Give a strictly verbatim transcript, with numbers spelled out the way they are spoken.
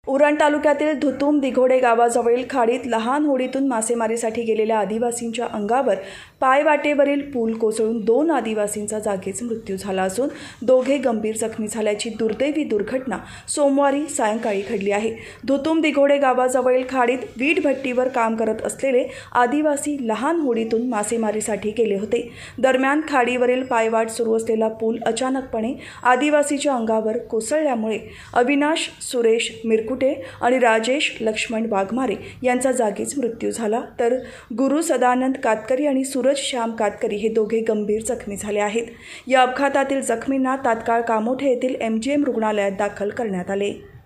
उरण तालुक्यातील धुतुम दिघोडे गावाजवळील खाडीत लहान होडीतून मासेमारीसाठी गेलेल्या आदिवासींच्या अंगावर पायवाटेवरील पूल कोसळून दोन आदिवासींचा जागीच मृत्यू झाला असून दोघे गंभीर जखमी झाल्याची दुर्दैवी दुर्घटना सोमवारी सायंकाळी घडली आहे। धुतुम दिघोडे गावाजवळील खाडीत वीट भट्टीवर काम करत असलेले आदिवासी लहान होडीतून मासेमारीसाठी गेले होते। दरम्यान खाडीवरील पायवाट सुरू असलेला पूल अचानकपणे आदिवासीच्या अंगावर कोसळल्यामुळे अविनाश सुरेश मिरकुटे आणि राजेश लक्ष्मण वाघमारे यांचा जागीच मृत्यू झाला, तर गुरु सदानंद कातकरी आणि सूरज श्याम कातकरी हे दोघे गंभीर जखमी झाले आहेत। या अपघातातील जखमींना तात्काळ कामोठे येथील एम जी एम रुग्णालयात दाखल करण्यात आले।